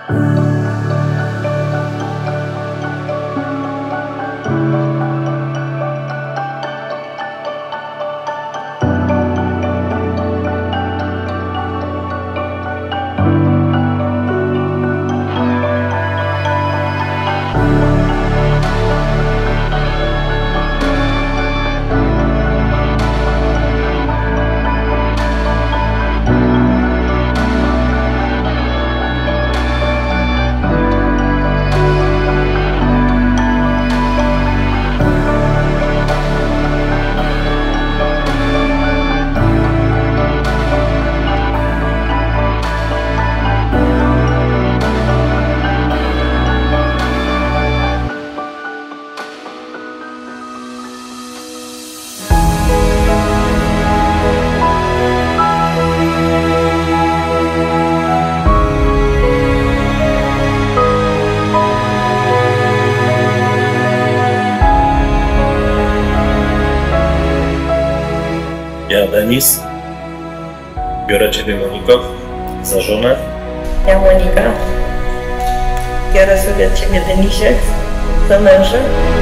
Ja, Denis, biorę Ciebie, Moniko, za żonę. Ja, Monika, biorę sobie Ciebie, Denisie, za męża.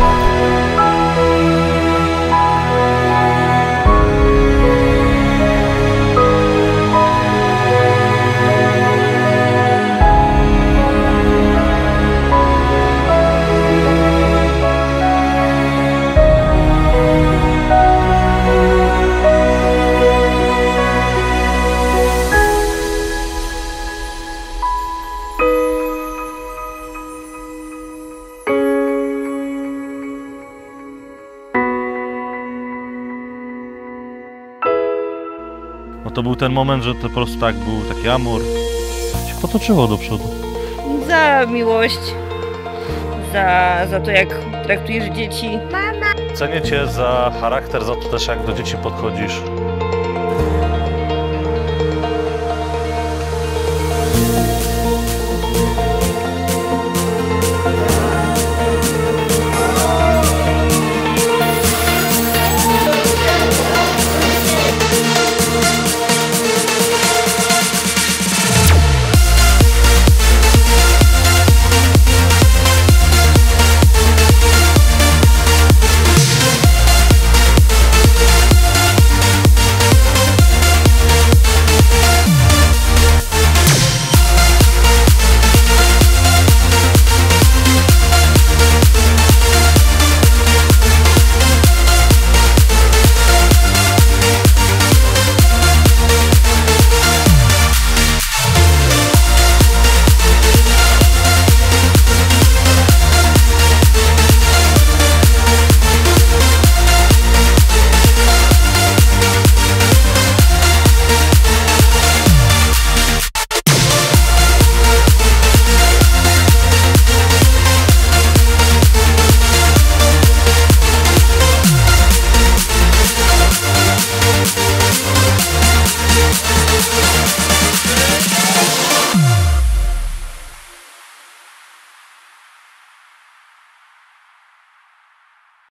No to był ten moment, że to po prostu tak był taki amor. Się potoczyło do przodu. Za miłość, za to, jak traktujesz dzieci. Cenię Cię za charakter, za to też, jak do dzieci podchodzisz.